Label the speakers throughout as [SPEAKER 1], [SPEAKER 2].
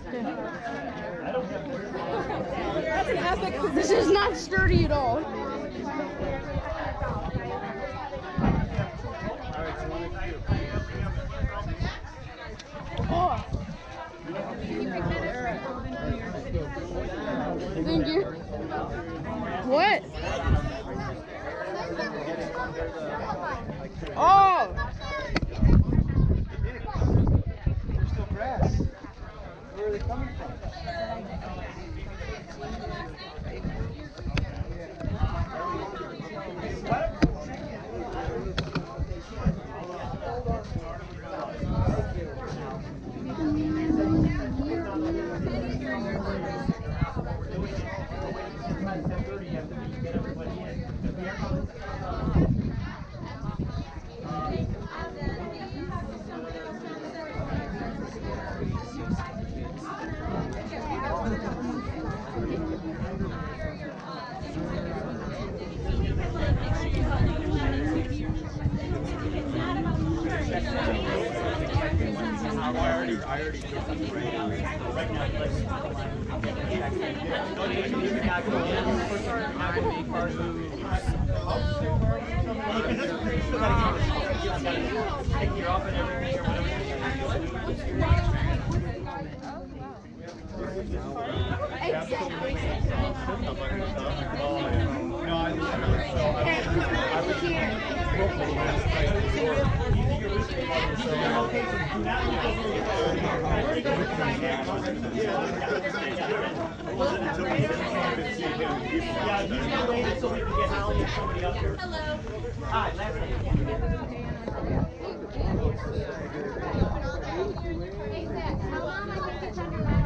[SPEAKER 1] That's an epic. This is not sturdy at all. Oh. Thank you. What? Oh!
[SPEAKER 2] There's still grass. Where are they coming from?
[SPEAKER 3] I already took them right now. Right now,
[SPEAKER 4] Hello. Hi, hey, Zach, how long I think it's under my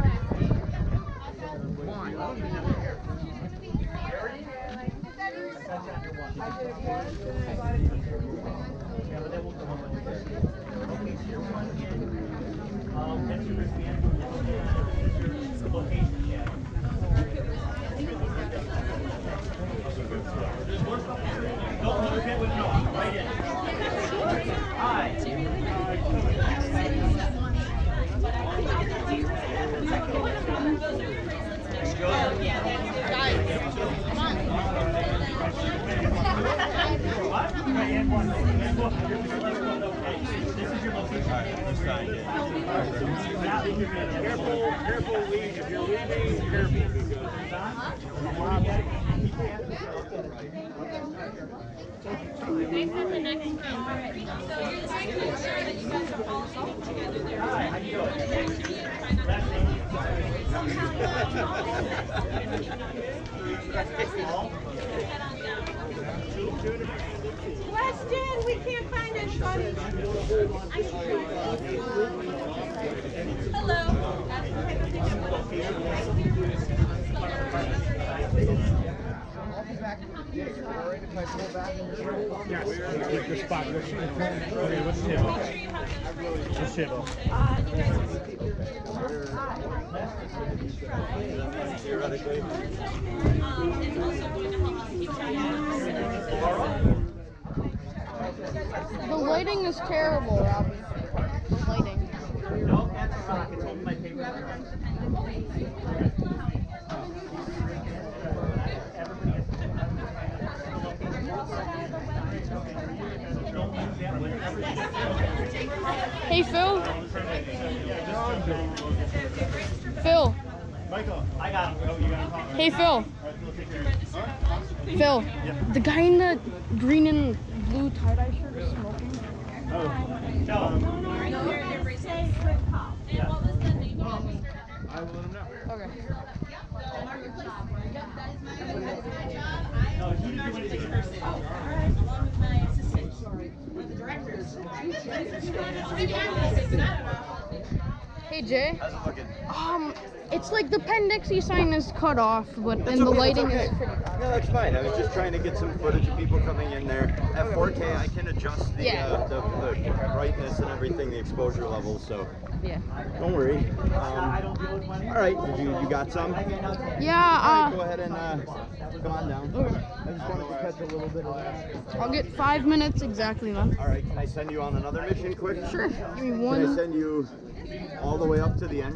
[SPEAKER 3] Careful, leave. If you're leaving, careful.
[SPEAKER 4] They said the next room. So you're just making sure that you guys are all sitting together there. Hi, how you doing? Weston, we can't find anybody. Hello.
[SPEAKER 2] I'll be back. Alright, if I pull back.
[SPEAKER 3] Yes, take your spot. Okay, what's table? What's table? Theoretically.
[SPEAKER 1] The lighting is terrible, Robbie. The lighting.
[SPEAKER 3] No, that's a rock. It's holding my paper.
[SPEAKER 1] Hey, Phil. Phil.
[SPEAKER 3] Michael, I got him. Oh, you got him.
[SPEAKER 1] Hey, Phil. Phil. The guy in the green and blue tie-dye shirt is smoking.
[SPEAKER 3] Oh, no.
[SPEAKER 4] And what was the name of
[SPEAKER 3] I will let him know.
[SPEAKER 1] Okay.
[SPEAKER 3] No, he didn't do anything.
[SPEAKER 4] along with my assistant, with the directors.
[SPEAKER 1] Hey, Jay.
[SPEAKER 2] How's it looking?
[SPEAKER 1] It's like the Penn Dixie sign is cut off, but and the lighting is pretty bad.
[SPEAKER 2] No, that's fine. I was just trying to get some footage of people coming in there. At 4K, I can adjust the, the brightness and everything, the exposure levels, so
[SPEAKER 1] Yeah.
[SPEAKER 2] don't worry. All right, you got some?
[SPEAKER 1] Yeah,
[SPEAKER 2] All right, go ahead and come on down. I just wanted to catch a little bit of that.
[SPEAKER 1] I'll get 5 minutes exactly, man.
[SPEAKER 2] All right, can I send you on another mission quick?
[SPEAKER 1] Sure. Give me
[SPEAKER 2] Can I
[SPEAKER 1] one.
[SPEAKER 2] send you all the way up to the end?